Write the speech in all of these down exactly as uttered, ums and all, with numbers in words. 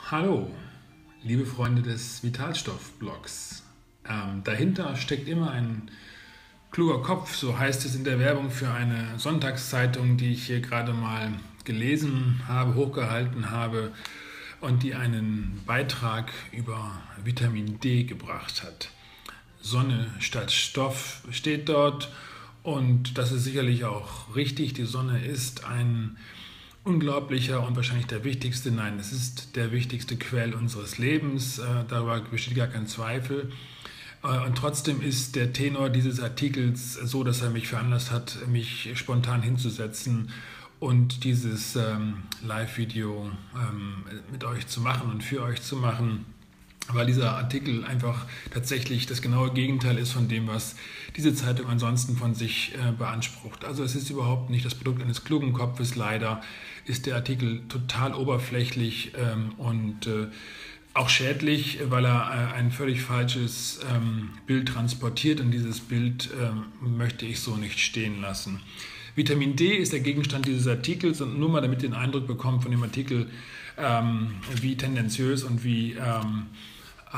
Hallo, liebe Freunde des Vitalstoff-Blogs. Ähm, dahinter steckt immer ein kluger Kopf, so heißt es in der Werbung für eine Sonntagszeitung, die ich hier gerade mal gelesen habe, hochgehalten habe und die einen Beitrag über Vitamin D gebracht hat. Sonne statt Stoff steht dort und das ist sicherlich auch richtig. Die Sonne ist ein unglaublicher und wahrscheinlich der wichtigste, nein, es ist der wichtigste Quell unseres Lebens, äh, darüber besteht gar kein Zweifel. Äh, und trotzdem ist der Tenor dieses Artikels so, dass er mich veranlasst hat, mich spontan hinzusetzen und dieses ähm, Live-Video ähm, mit euch zu machen und für euch zu machen, weil dieser Artikel einfach tatsächlich das genaue Gegenteil ist von dem, was diese Zeitung ansonsten von sich äh, beansprucht. Also es ist überhaupt nicht das Produkt eines klugen Kopfes, leider ist der Artikel total oberflächlich ähm, und äh, auch schädlich, weil er äh, ein völlig falsches ähm, Bild transportiert und dieses Bild äh, möchte ich so nicht stehen lassen. Vitamin D ist der Gegenstand dieses Artikels und nur mal damit ihr den Eindruck bekommt von dem Artikel, ähm, wie tendenziös und wie ähm, äh,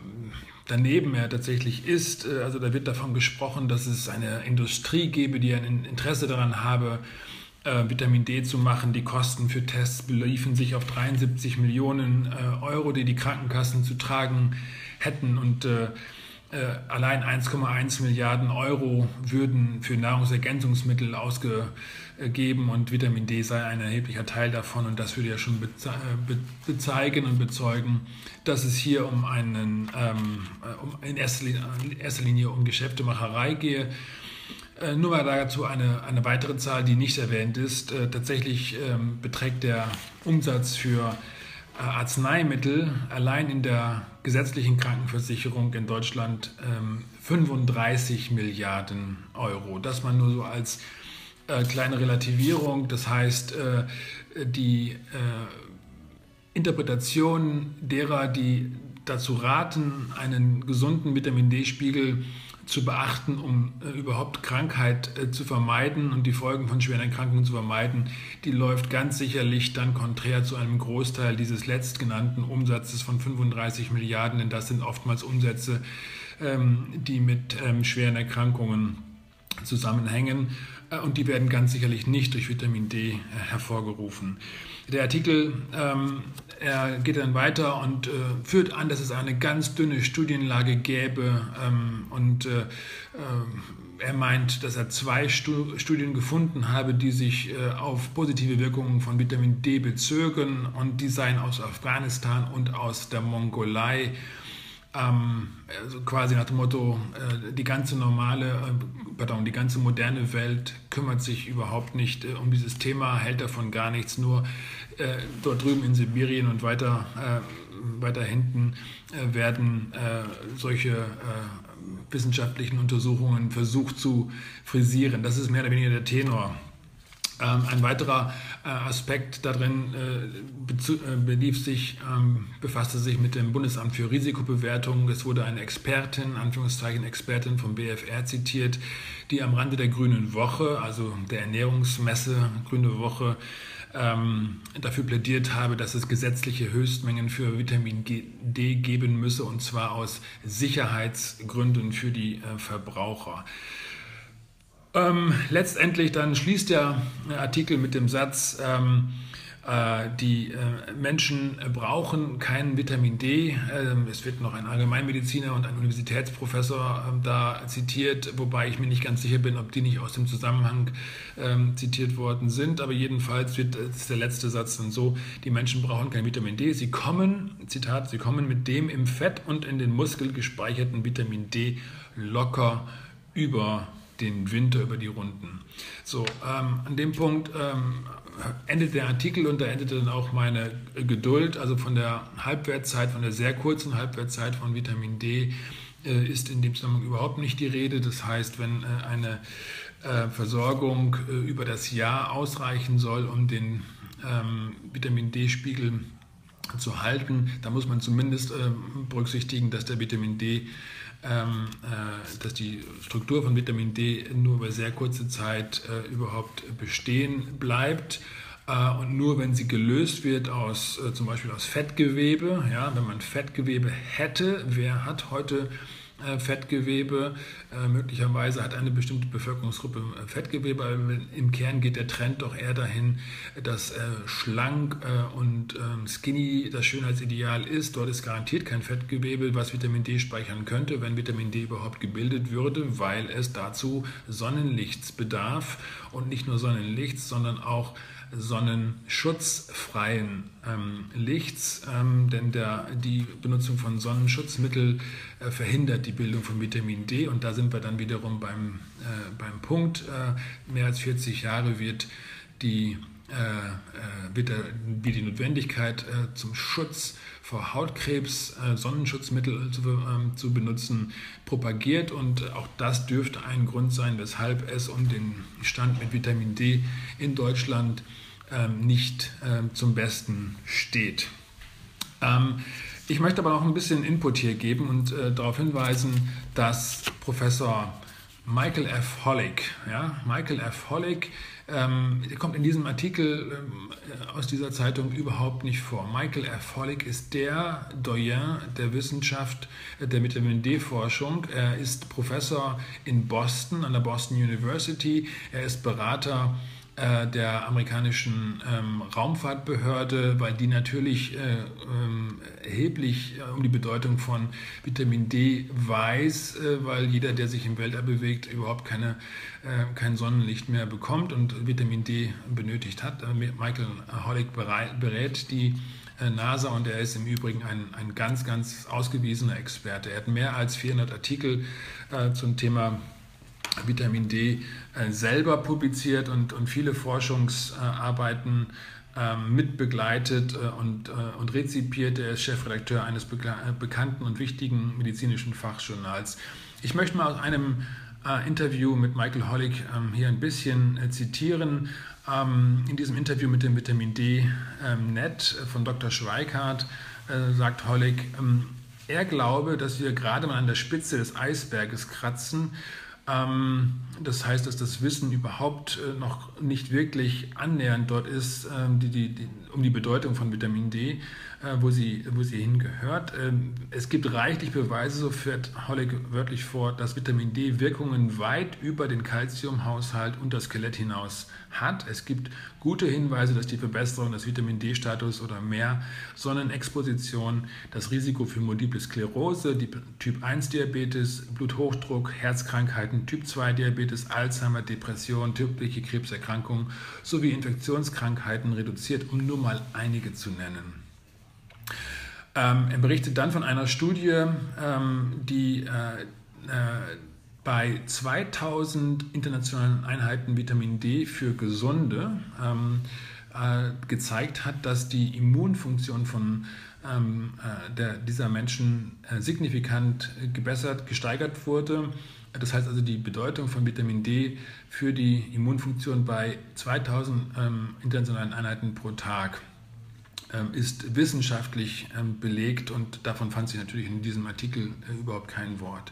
daneben er tatsächlich ist. Also da wird davon gesprochen, dass es eine Industrie gebe, die ein Interesse daran habe, äh, Vitamin D zu machen. Die Kosten für Tests beliefen sich auf dreiundsiebzig Millionen äh, Euro, die die Krankenkassen zu tragen hätten und äh, Äh, allein eins Komma eins Milliarden Euro würden für Nahrungsergänzungsmittel ausgegeben und Vitamin D sei ein erheblicher Teil davon und das würde ja schon beze be bezeigen und bezeugen, dass es hier um einen, ähm, um in, erster Linie, in erster Linie um Geschäftemacherei gehe. Äh, nur mal dazu eine, eine weitere Zahl, die nicht erwähnt ist. Äh, tatsächlich ähm, beträgt der Umsatz für Arzneimittel allein in der gesetzlichen Krankenversicherung in Deutschland ähm, fünfunddreißig Milliarden Euro. Das mal nur so als äh, kleine Relativierung. Das heißt, äh, die äh, Interpretation derer, die dazu raten, einen gesunden Vitamin D-Spiegel zu beachten, um äh, überhaupt Krankheit äh, zu vermeiden und die Folgen von schweren Erkrankungen zu vermeiden, die läuft ganz sicherlich dann konträr zu einem Großteil dieses letztgenannten Umsatzes von fünfunddreißig Milliarden, denn das sind oftmals Umsätze, ähm, die mit ähm, schweren Erkrankungen zusammenhängen äh, und die werden ganz sicherlich nicht durch Vitamin D äh, hervorgerufen. Der Artikel ähm, er geht dann weiter und äh, führt an, dass es eine ganz dünne Studienlage gäbe ähm, und äh, äh, er meint, dass er zwei Stu Studien gefunden habe, die sich äh, auf positive Wirkungen von Vitamin D bezögen und die seien aus Afghanistan und aus der Mongolei. Ähm, also quasi nach dem Motto, äh, die ganze normale, äh, pardon, die ganze moderne Welt kümmert sich überhaupt nicht äh, um dieses Thema, hält davon gar nichts, nur äh, dort drüben in Sibirien und weiter, äh, weiter hinten äh, werden äh, solche äh, wissenschaftlichen Untersuchungen versucht zu frisieren. Das ist mehr oder weniger der Tenor. Ähm, ein weiterer äh, Aspekt darin äh, äh, belief sich, ähm, befasste sich mit dem Bundesamt für Risikobewertung. Es wurde eine Expertin, Anführungszeichen Expertin vom B F R zitiert, die am Rande der Grünen Woche, also der Ernährungsmesse Grüne Woche, ähm, dafür plädiert habe, dass es gesetzliche Höchstmengen für Vitamin D geben müsse, und zwar aus Sicherheitsgründen für die äh, Verbraucher. Ähm, letztendlich dann schließt der Artikel mit dem Satz, ähm, äh, die äh, Menschen brauchen kein Vitamin D. Ähm, es wird noch ein Allgemeinmediziner und ein Universitätsprofessor ähm, da zitiert, wobei ich mir nicht ganz sicher bin, ob die nicht aus dem Zusammenhang ähm, zitiert worden sind. Aber jedenfalls wird, äh, ist der letzte Satz dann so, die Menschen brauchen kein Vitamin D. Sie kommen, Zitat, sie kommen mit dem im Fett und in den Muskeln gespeicherten Vitamin D locker über den Winter, über die Runden. So, ähm, an dem Punkt ähm, endet der Artikel und da endet dann auch meine Geduld. Also von der Halbwertszeit, von der sehr kurzen Halbwertszeit von Vitamin D äh, ist in dem Zusammenhang überhaupt nicht die Rede. Das heißt, wenn äh, eine äh, Versorgung äh, über das Jahr ausreichen soll, um den ähm, Vitamin D-Spiegel zu halten, da muss man zumindest äh, berücksichtigen, dass der Vitamin D Ähm, äh, dass die Struktur von Vitamin D nur über sehr kurze Zeit äh, überhaupt bestehen bleibt. Und nur wenn sie gelöst wird aus zum Beispiel aus Fettgewebe, ja, wenn man Fettgewebe hätte, wer hat heute Fettgewebe, möglicherweise hat eine bestimmte Bevölkerungsgruppe Fettgewebe, aber im Kern geht der Trend doch eher dahin, dass schlank und skinny das Schönheitsideal ist. Dort ist garantiert kein Fettgewebe, was Vitamin D speichern könnte, wenn Vitamin D überhaupt gebildet würde, weil es dazu Sonnenlichts bedarf und nicht nur Sonnenlichts, sondern auch sonnenschutzfreien ähm, Lichts, ähm, denn der, die Benutzung von Sonnenschutzmitteln äh, verhindert die Bildung von Vitamin D, und da sind wir dann wiederum beim, äh, beim Punkt, äh, mehr als vierzig Jahre wird die, äh, wird der, wird die Notwendigkeit äh, zum Schutz vor Hautkrebs äh, Sonnenschutzmittel zu, äh, zu benutzen propagiert, und auch das dürfte ein Grund sein, weshalb es um den Stand mit Vitamin D in Deutschland äh, nicht äh, zum Besten steht. Ähm, ich möchte aber noch ein bisschen Input hier geben und äh, darauf hinweisen, dass Professor Michael F. Hollig, ja, Michael F. Hollig, ähm, kommt in diesem Artikel ähm, aus dieser Zeitung überhaupt nicht vor. Michael F. Hollig ist der Doyen der Wissenschaft äh, der Vitamin D-Forschung. Er ist Professor in Boston, an der Boston University. Er ist Berater äh, der amerikanischen ähm, Raumfahrtbehörde, weil die natürlich äh, ähm, erheblich äh, um die Bedeutung von Vitamin D weiß, äh, weil jeder, der sich im Weltall bewegt, überhaupt keine, äh, kein Sonnenlicht mehr bekommt und Vitamin D benötigt hat. Äh, Michael Hollig berät die äh, NASA, und er ist im Übrigen ein, ein ganz, ganz ausgewiesener Experte. Er hat mehr als vierhundert Artikel äh, zum Thema Vitamin D äh, selber publiziert und, und viele Forschungsarbeiten äh, mitbegleitet äh, und, äh, und rezipiert. Er ist Chefredakteur eines bekannten und wichtigen medizinischen Fachjournals. Ich möchte mal aus einem äh, Interview mit Michael Hollig ähm, hier ein bisschen äh, zitieren. Ähm, in diesem Interview mit dem Vitamin D ähm, Net von Doktor Schweikart äh, sagt Hollig, ähm, er glaube, dass wir gerade mal an der Spitze des Eisberges kratzen. Das heißt, dass das Wissen überhaupt noch nicht wirklich annähernd dort ist, die, die, die, um die Bedeutung von Vitamin D, wo sie, wo sie hingehört. Es gibt reichlich Beweise, so fährt Hollig wörtlich vor, dass Vitamin D Wirkungen weit über den Calciumhaushalt und das Skelett hinaus hat. Es gibt gute Hinweise, dass die Verbesserung des Vitamin D-Status oder mehr Sonnenexposition das Risiko für Multiple Sklerose, die Typ eins Diabetes, Bluthochdruck, Herzkrankheiten, Typ zwei Diabetes, Alzheimer, Depression, tödliche Krebserkrankungen sowie Infektionskrankheiten reduziert, um nur mal einige zu nennen. Ähm, er berichtet dann von einer Studie, ähm, die äh, äh, bei zweitausend internationalen Einheiten Vitamin D für Gesunde ähm, äh, gezeigt hat, dass die Immunfunktion von ähm, äh, der, dieser Menschen äh, signifikant gebessert, gesteigert wurde. Das heißt also, die Bedeutung von Vitamin D für die Immunfunktion bei zweitausend ähm, internationalen Einheiten pro Tag ähm, ist wissenschaftlich ähm, belegt, und davon fand sich natürlich in diesem Artikel äh, überhaupt kein Wort.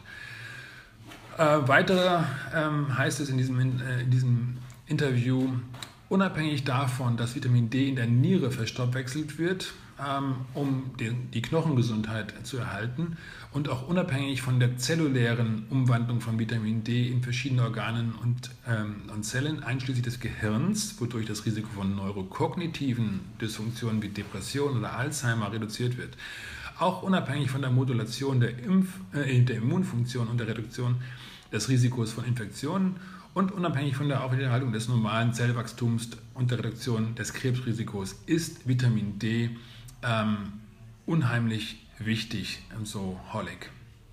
Äh, weiter ähm, heißt es in diesem, äh, in diesem Interview, unabhängig davon, dass Vitamin D in der Niere verstoffwechselt wird, ähm, um den, die Knochengesundheit zu erhalten, und auch unabhängig von der zellulären Umwandlung von Vitamin D in verschiedene Organen und, ähm, und Zellen, einschließlich des Gehirns, wodurch das Risiko von neurokognitiven Dysfunktionen wie Depression oder Alzheimer reduziert wird. Auch unabhängig von der Modulation der, Impf-, äh, der Immunfunktion und der Reduktion des Risikos von Infektionen und unabhängig von der Aufrechterhaltung des normalen Zellwachstums und der Reduktion des Krebsrisikos ist Vitamin D ähm, unheimlich wichtig, so Hollig.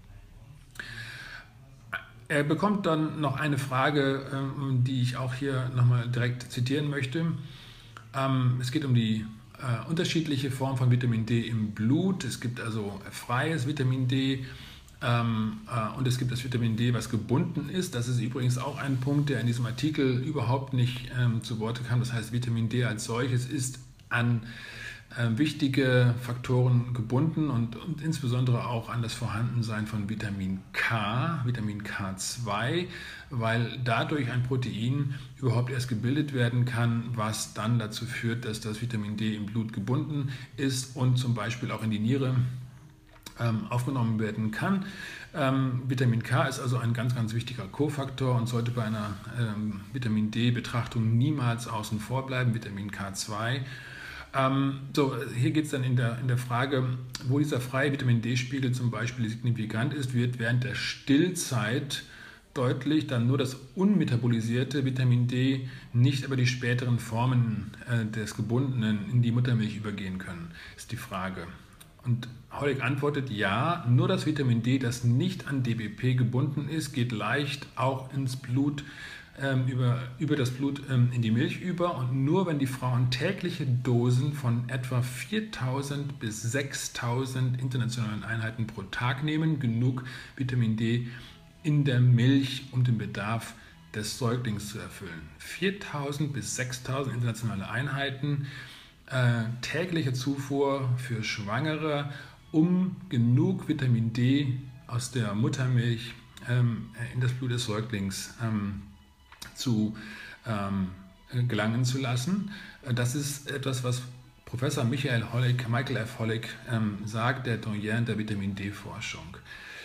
Er bekommt dann noch eine Frage, ähm, die ich auch hier nochmal direkt zitieren möchte. Ähm, es geht um die äh, unterschiedliche Form von Vitamin D im Blut. Es gibt also freies Vitamin D, Ähm, äh, und es gibt das Vitamin D, was gebunden ist. Das ist übrigens auch ein Punkt, der in diesem Artikel überhaupt nicht ähm, zu Wort kam. Das heißt, Vitamin D als solches ist an äh, wichtige Faktoren gebunden und, und insbesondere auch an das Vorhandensein von Vitamin K, Vitamin K zwei, weil dadurch ein Protein überhaupt erst gebildet werden kann, was dann dazu führt, dass das Vitamin D im Blut gebunden ist und zum Beispiel auch in die Niere ähm, aufgenommen werden kann. Ähm, Vitamin K ist also ein ganz, ganz wichtiger Kofaktor und sollte bei einer ähm, Vitamin D-Betrachtung niemals außen vor bleiben, Vitamin K zwei. Ähm, so, hier geht es dann in der, in der Frage, wo dieser freie Vitamin D-Spiegel zum Beispiel signifikant ist, wird während der Stillzeit deutlich, dann nur das unmetabolisierte Vitamin D nicht über die späteren Formen äh, des Gebundenen in die Muttermilch übergehen können, ist die Frage. Und Hollig antwortet, ja, nur das Vitamin D, das nicht an D B P gebunden ist, geht leicht auch ins Blut, ähm, über, über das Blut ähm, in die Milch über. Und nur wenn die Frauen tägliche Dosen von etwa viertausend bis sechstausend internationalen Einheiten pro Tag nehmen, genug Vitamin D in der Milch, um den Bedarf des Säuglings zu erfüllen. viertausend bis sechstausend internationale Einheiten, äh, tägliche Zufuhr für Schwangere, um genug Vitamin D aus der Muttermilch ähm, in das Blut des Säuglings ähm, zu ähm, gelangen zu lassen. Das ist etwas, was Professor Michael Hollig, Michael F. Hollig ähm, sagt, der Doyen der Vitamin D-Forschung.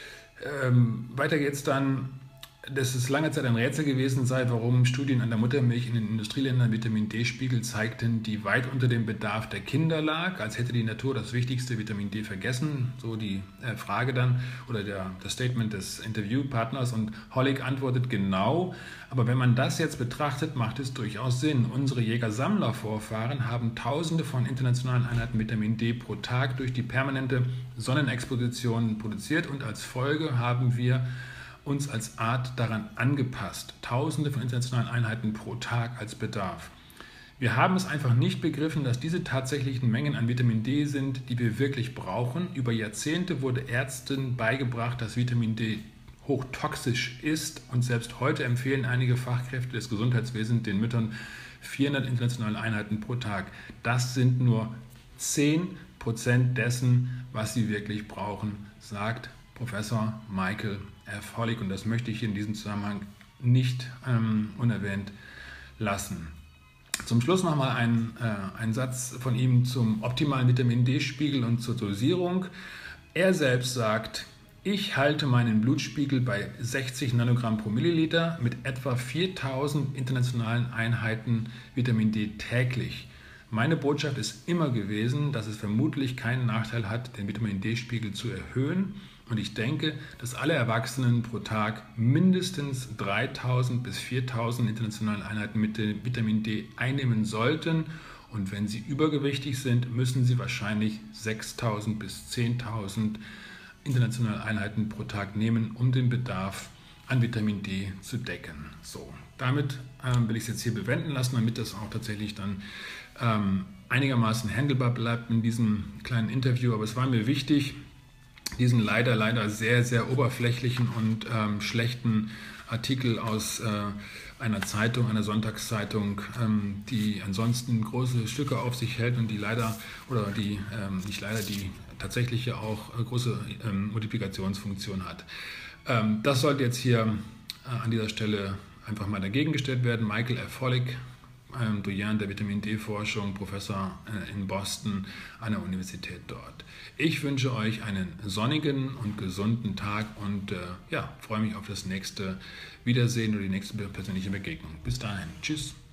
Ähm, weiter geht es dann, dass es lange Zeit ein Rätsel gewesen sei, warum Studien an der Muttermilch in den Industrieländern Vitamin D-Spiegel zeigten, die weit unter dem Bedarf der Kinder lag, als hätte die Natur das wichtigste Vitamin D vergessen. So die äh, Frage dann oder der, das Statement des Interviewpartners, und Hollig antwortet genau, aber wenn man das jetzt betrachtet, macht es durchaus Sinn. Unsere Jäger-Sammler-Vorfahren haben Tausende von internationalen Einheiten Vitamin D pro Tag durch die permanente Sonnenexposition produziert und als Folge haben wir uns als Art daran angepasst. Tausende von internationalen Einheiten pro Tag als Bedarf. Wir haben es einfach nicht begriffen, dass diese tatsächlichen Mengen an Vitamin D sind, die wir wirklich brauchen. Über Jahrzehnte wurde Ärzten beigebracht, dass Vitamin D hochtoxisch ist und selbst heute empfehlen einige Fachkräfte des Gesundheitswesens den Müttern vierhundert internationale Einheiten pro Tag. Das sind nur zehn Prozent dessen, was sie wirklich brauchen, sagt Professor Michael F. Hollig, und das möchte ich in diesem Zusammenhang nicht ähm, unerwähnt lassen. Zum Schluss nochmal ein, äh, ein Satz von ihm zum optimalen Vitamin D-Spiegel und zur Dosierung. Er selbst sagt, ich halte meinen Blutspiegel bei sechzig Nanogramm pro Milliliter mit etwa viertausend internationalen Einheiten Vitamin D täglich. Meine Botschaft ist immer gewesen, dass es vermutlich keinen Nachteil hat, den Vitamin D-Spiegel zu erhöhen. Und ich denke, dass alle Erwachsenen pro Tag mindestens dreitausend bis viertausend internationale Einheiten mit Vitamin D einnehmen sollten. Und wenn sie übergewichtig sind, müssen sie wahrscheinlich sechstausend bis zehntausend internationale Einheiten pro Tag nehmen, um den Bedarf an Vitamin D zu decken. So, damit ähm, will ich es jetzt hier bewenden lassen, damit das auch tatsächlich dann ähm, einigermaßen handelbar bleibt in diesem kleinen Interview. Aber es war mir wichtig, diesen leider, leider sehr, sehr oberflächlichen und ähm, schlechten Artikel aus äh, einer Zeitung, einer Sonntagszeitung, ähm, die ansonsten große Stücke auf sich hält und die leider, oder die ähm, nicht leider, die tatsächlich auch äh, große ähm, Multiplikationsfunktion hat. Ähm, das sollte jetzt hier äh, an dieser Stelle einfach mal dagegen gestellt werden. Michael F. Hollig, ähm, Doyen der Vitamin D-Forschung, Professor äh, in Boston an der Universität dort. Ich wünsche euch einen sonnigen und gesunden Tag und äh, ja, freue mich auf das nächste Wiedersehen oder die nächste persönliche Begegnung. Bis dahin. Tschüss.